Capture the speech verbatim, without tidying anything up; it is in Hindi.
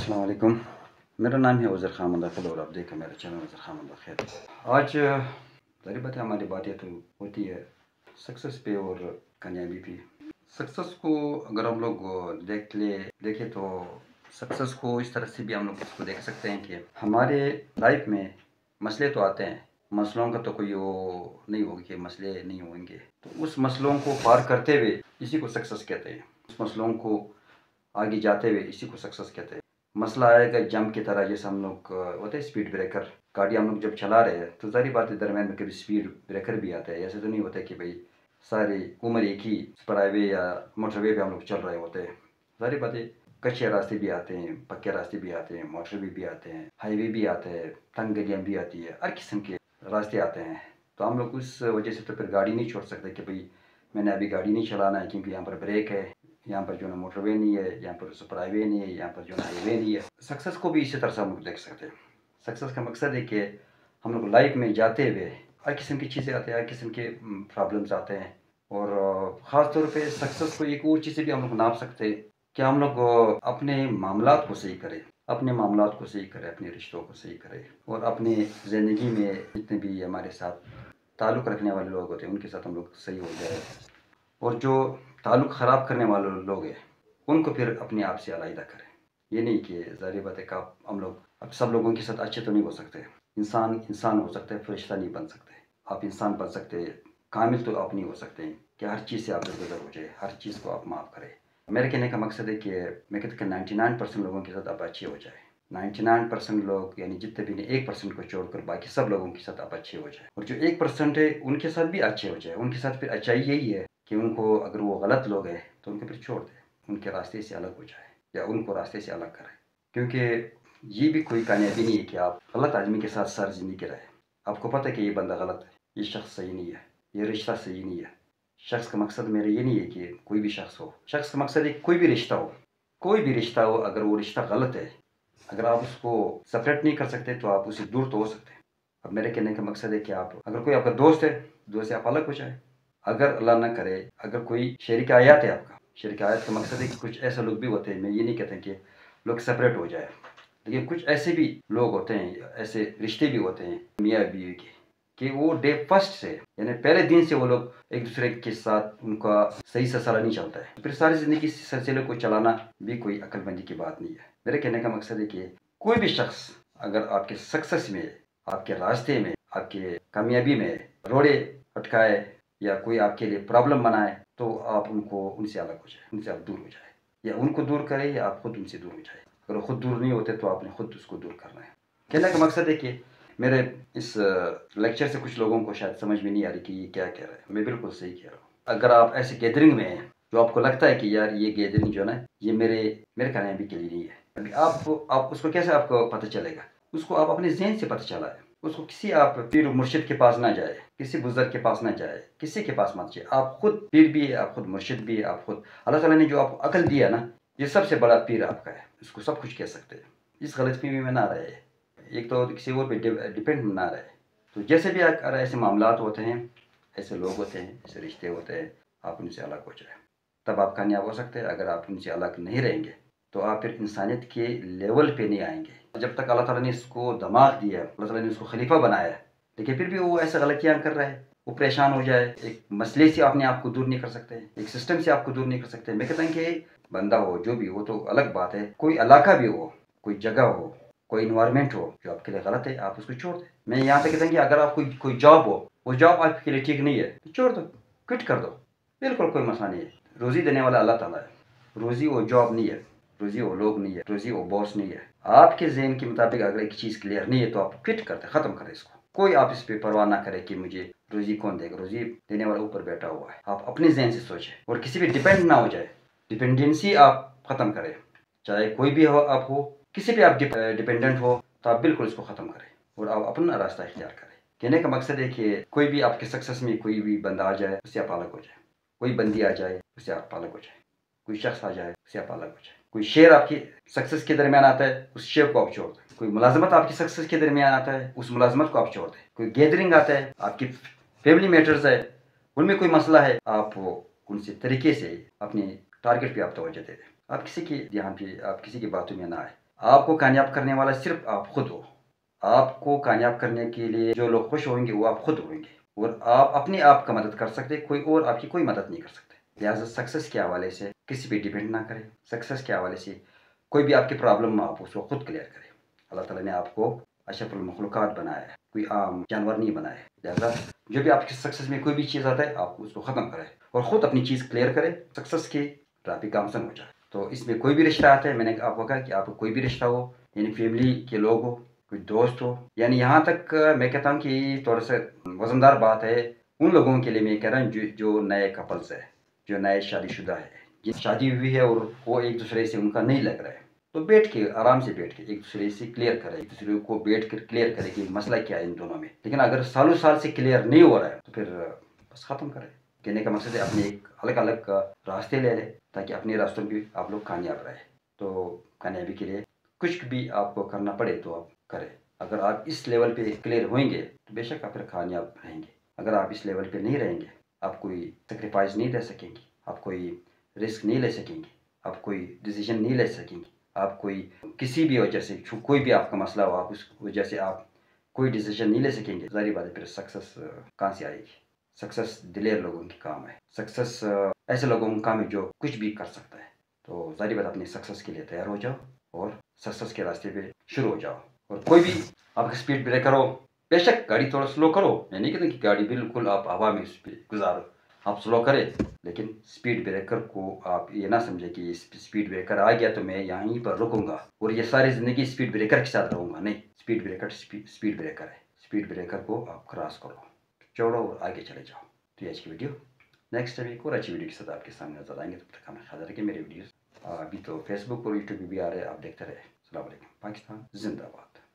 अस्सलाम वालेकुम। मेरा नाम है उज़र खान मुदाखिल और आप देख रहे हैं मेरा चैनल उज़र खान मुदाखिल। आज ज़ाहिर बात है हमारी बातें तो होती है सक्सेस पे और कामयाबी पे। सक्सेस को अगर हम लोग देख ले देखें तो सक्सेस को इस तरह से भी हम लोग इसको देख सकते हैं कि हमारे लाइफ में मसले तो आते हैं, मसलों का तो कोई वो नहीं होगा कि मसले नहीं होंगे, तो उस मसलों को पार करते हुए इसी को सक्सेस कहते हैं। उस मसलों को आगे जाते हुए इसी को सक्सेस कहते हैं। मसला आएगा जम की तरह, जैसे हम लोग होते हैं स्पीड ब्रेकर, गाड़ी हम लोग जब चला रहे हैं तो सारी बातें दरम्यान में कभी स्पीड ब्रेकर भी आता है। ऐसे तो नहीं होता कि भाई सारी उम्र एक ही सुपर हाईवे या मोटरवे पे हम लोग चल रहे होते हैं। सारी बातें कच्चे रास्ते भी आते हैं, पक्के रास्ते भी आते हैं, मोटरवे भी आते हैं, हाईवे भी आते हैं, तंग गलियाँ भी आती है, हर किस्म के रास्ते आते हैं। तो हम लोग उस वजह से तो फिर गाड़ी नहीं छोड़ सकते कि भाई मैंने अभी गाड़ी नहीं चलाना है क्योंकि यहाँ पर ब्रेक है, यहाँ पर जो है मोटरवे नहीं है, यहाँ पर सुपर हाईवे नहीं है, यहाँ पर जो है हाईवे नहीं है। सक्सेस को भी इसी तरह से हम लोग देख सकते हैं। सक्सेस का मकसद है कि हम लोग लाइफ में जाते हुए हर किस्म की चीज़ें आते हैं, हर किस्म के प्रॉब्लम्स आते हैं, और ख़ास तौर पे सक्सेस को एक और चीज़ से भी हम लोग नाप सकते हैं कि हम लोग अपने मामलात को सही करें, अपने मामलात को सही करें, अपने रिश्तों को सही करें, और अपने ज़िंदगी में जितने भी हमारे साथ ताल्लुक़ रखने वाले लोग होते हैं उनके साथ हम लोग सही हो जाए, और जो ताल्लुक़ ख़राब करने वाले लोग हैं उनको फिर अपने आप से अलग करें। ये नहीं कि ज़ाहिर बात है कि आप हम लोग अब सब लोगों के साथ अच्छे तो नहीं हो सकते। इंसान इंसान हो सकता है, फरिश्ता नहीं बन सकते। आप इंसान बन सकते हैं, कामिल तो आप नहीं हो सकते कि हर चीज़ से आप दरगुजर हो जाए, हर चीज़ को आप माफ़ करें। मेरे कहने का मकसद है कि मैं कहता कि नाइन्टी नाइन परसेंट लोगों के साथ आप अच्छे हो जाए। नाइन्टी नाइन परसेंट लोग यानी जितने भी नहीं, एक परसेंट को छोड़कर बाकी सब लोगों के साथ आप अच्छे हो जाए, और जो एक परसेंट है उनके साथ भी अच्छे हो जाए। उनके साथ फिर अच्छाई यही है कि उनको अगर वो गलत लोग हैं तो उनको फिर छोड़ दें, उनके रास्ते से अलग हो जाए या उनको रास्ते से अलग करें। क्योंकि ये भी कोई कामयाबी नहीं है कि आप गलत आदमी के साथ सारी ज़िंदगी रहे। आपको पता है कि ये बंदा गलत है, ये शख्स सही नहीं है, ये रिश्ता सही नहीं है। शख्स का मकसद मेरा ये नहीं है कि कोई भी शख्स हो, शख्स का मकसद है कोई भी रिश्ता हो, कोई भी रिश्ता हो, अगर वो रिश्ता गलत है, अगर आप उसको सेपरेट नहीं कर सकते तो आप उससे दूर तो हो सकते हैं। अब मेरे कहने का मकसद है कि आप अगर कोई आपका दोस्त है, दोस्त से आप अलग हो जाए। अगर अल्लाह ना करे अगर कोई शरीक आयत है आपका, शरीक आयत का मकसद है कि कुछ ऐसे लोग भी होते हैं, मैं ये नहीं कहता कि लोग सेपरेट हो जाए, लेकिन कुछ ऐसे भी लोग होते हैं, ऐसे रिश्ते भी होते हैं मियाँ बीवी के, कि वो डे फर्स्ट से यानी पहले दिन से वो लोग एक दूसरे के साथ उनका सही सिलसिला नहीं चलता है, फिर सारी ज़िंदगी इस सिलसिले को चलाना भी कोई अक्लमंदी की बात नहीं है। मेरे कहने का मकसद है कि कोई भी शख्स अगर आपके सक्सेस में, आपके रास्ते में, आपके कामयाबी में रोड़े अटकाए या कोई आपके लिए प्रॉब्लम बनाए तो आप उनको उनसे अलग हो जाए, उनसे आप दूर हो जाए, या उनको दूर करें या आप खुद उनसे दूर हो जाए। अगर खुद दूर नहीं होते तो आपने खुद उसको दूर करना है। कहने का मकसद है कि मेरे इस लेक्चर से कुछ लोगों को शायद समझ में नहीं आ रही कि ये क्या कह रहा है। मैं बिल्कुल सही कह रहा हूँ। अगर आप ऐसे गैदरिंग में हैं जो आपको लगता है कि यार ये गैदरिंग जो है ना ये मेरे मेरे कामयाबी के लिए नहीं है, अभी आपको आप उसको कैसे आपको पता चलेगा? उसको आप अपने ज़हन से पता चला है। उसको किसी आप पीर मुर्शिद के पास ना जाए, किसी बुजुर्ग के पास ना जाए, किसी के पास मत जाए। आप खुद पीर भी है, आप खुद मुर्शिद भी है, आप खुद अल्लाह ताला ने जो आपको अकल दिया ना, ये सबसे बड़ा पीर आपका है, इसको सब कुछ कह सकते हैं। इस गलतफहमी में ना रहे, एक तो किसी और पे डिपेंड ना रहे। तो जैसे भी अगर ऐसे मामलात होते हैं, ऐसे लोग होते हैं, ऐसे रिश्ते होते हैं, आप उनसे अलग हो जाए, तब आप कामयाब हो सकते हैं। अगर आप उनसे अलग नहीं रहेंगे तो आप फिर इंसानियत के लेवल पे नहीं आएंगे। जब तक अल्लाह ताला ने इसको दिमाग दिया, अल्लाह ताला ने इसको खलीफा बनाया, लेकिन फिर भी वो ऐसे गलतियाँ कर रहा है, वो परेशान हो जाए, एक मसले से अपने आप को दूर नहीं कर सकते, एक सिस्टम से आपको दूर नहीं कर सकते। मैं कहता हूँ कि बंदा हो जो भी हो तो अलग बात है, कोई इलाका भी हो, कोई जगह हो, कोई इन्वायरमेंट हो जो आपके लिए गलत है, आप उसको छोड़ दें। मैं यहाँ पे कहता हूँ कि अगर आप कोई कोई जॉब हो, वो जॉब आपके लिए ठीक नहीं है तो छोड़ दो, क्विट कर दो, बिल्कुल कोई मसला नहीं है। रोज़ी देने वाला अल्लाह ताला है, रोज़ी वो जॉब नहीं है, रोज़ी वो लोग नहीं है, रोज़ी वो बॉस नहीं है। आपके ज़हन के मुताबिक अगर एक चीज़ क्लियर नहीं है तो आप क्विट करते, ख़त्म करें इसको। कोई आप इस पर परवाह ना करे कि मुझे रोज़ी कौन देगा, रोज़ी देने वाला ऊपर बैठा हुआ है। आप अपने ज़हन से सोचें और किसी पे डिपेंड ना हो जाए। डिपेंडेंसी आप ख़त्म करें, चाहे कोई भी हो, आप हो किसी पे आप डिपेंडेंट हो तो आप बिल्कुल इसको ख़त्म करें और आप अपना रास्ता इख्तियार करें। कहने का मकसद है कि कोई भी आपके सक्सेस में कोई भी बंदा आ जाए उससे आप अलग हो जाए, कोई बंदी आ जाए उससे आप अलग हो जाए, कोई शख्स आ जाए उससे आप अलग हो जाए, कोई शेर आपकी सक्सेस के दरमियान आता है उस शेर को आप छोड़ दें, कोई मुलाजमत आपकी सक्सेस के दरमियान आता है उस मुलाजमत को आप छोड़ दें, कोई गैदरिंग आता है, आपकी फैमिली मैटर्स है, उनमें कोई मसला है, आप उनसे तरीके से अपने टारगेट पे आप तवज्जो दे दें। आप किसी के ध्यान पे, आप किसी की बातों में ना आए। आपको कामयाब करने वाला सिर्फ आप खुद हो। आपको कामयाब करने के लिए जो लोग खुश होंगे वो आप खुद होंगे, और आप अपने आप का मदद कर सकते, कोई और आपकी कोई मदद नहीं कर सकते। लिहाजा सक्सेस के हवाले से किसी पे डिपेंड ना करें। सक्सेस के हवाले से कोई भी आपकी प्रॉब्लम आप उसको खुद क्लियर करें। अल्लाह ताला ने आपको अशरफुल मखलूक़ात बनाया है, कोई आम जानवर नहीं बनाया है। लिहाजा जो भी आपकी सक्सेस में कोई भी चीज़ आता है आप उसको ख़त्म करें और ख़ुद अपनी चीज़ क्लियर करें, सक्सेस की राह पे गामसन हो जाए। तो इसमें कोई भी रिश्ता आता है, मैंने आपको कहा कि आपको कोई भी रिश्ता हो, यानी फैमिली के लोग हो, कोई दोस्त हो, यानी यहाँ तक मैं कहता हूँ कि थोड़ा सा वज़नदार बात है उन लोगों के लिए मैं कह रहा हूँ जो जो नए कपल्स है, जो नए शादीशुदा है, जिन शादी हुई है और वो एक दूसरे से उनका नहीं लग रहा है, तो बैठ के आराम से बैठ के एक दूसरे से क्लियर करें, एक दूसरे को बैठ कर क्लियर करें कि मसला क्या है इन दोनों में। लेकिन अगर सालों साल से क्लियर नहीं हो रहा है तो फिर बस ख़त्म करें। कहने का मकसद है अपने एक अलग अलग रास्ते ले लें ताकि अपने रास्तों पर आप लोग कामयाब रहे। तो कामयाबी के लिए कुछ भी आपको करना पड़े तो आप करें। अगर आप इस लेवल पे क्लियर होंगे तो बेशक आप फिर कामयाब रहेंगे। अगर आप इस लेवल पे नहीं रहेंगे, आप कोई सेक्रीफाइस नहीं ले सकेंगे, आप कोई रिस्क नहीं ले सकेंगे, आप कोई डिसीजन नहीं ले सकेंगे, आप कोई किसी भी वजह से कोई भी आपका मसला हो आप उस वजह से आप कोई डिसीजन नहीं ले सकेंगे, ज़ाहिर बात है फिर सक्सेस कहाँ से आएगी। सक्सेस दिलेर लोगों की काम है, सक्सेस ऐसे लोगों का काम है जो कुछ भी कर सकता है। तो ज़ाहिर बात अपनी सक्सेस के लिए तैयार हो जाओ और सक्सेस के रास्ते पे शुरू हो जाओ। और कोई भी आपका स्पीड ब्रेकर हो, बेशक गाड़ी थोड़ा स्लो करो, मैं नहीं कहता कि गाड़ी बिल्कुल आप हवा में उस पर गुजारो, आप स्लो करें, लेकिन स्पीड ब्रेकर को आप ये ना समझे कि स्पीड ब्रेकर आ गया तो मैं यहीं पर रुकूंगा और ये सारी ज़िंदगी स्पीड ब्रेकर के साथ रहूँगा। नहीं, स्पीड ब्रेकर स्पीड ब्रेकर है, स्पीड ब्रेकर को आप क्रॉस करो, छोड़ो और आगे चले जाओ। तो ये आज की वीडियो, नेक्स्ट टाइम एक और अच्छी वीडियो के साथ आपके सामने नजर आएंगे। तब तक हमें ख्याल रखें। मेरे वीडियोस अभी तो फेसबुक और यूट्यूब भी आ रहे हैं, आप देखते रहे। अस्सलाम वालेकुम। पाकिस्तान जिंदाबाद।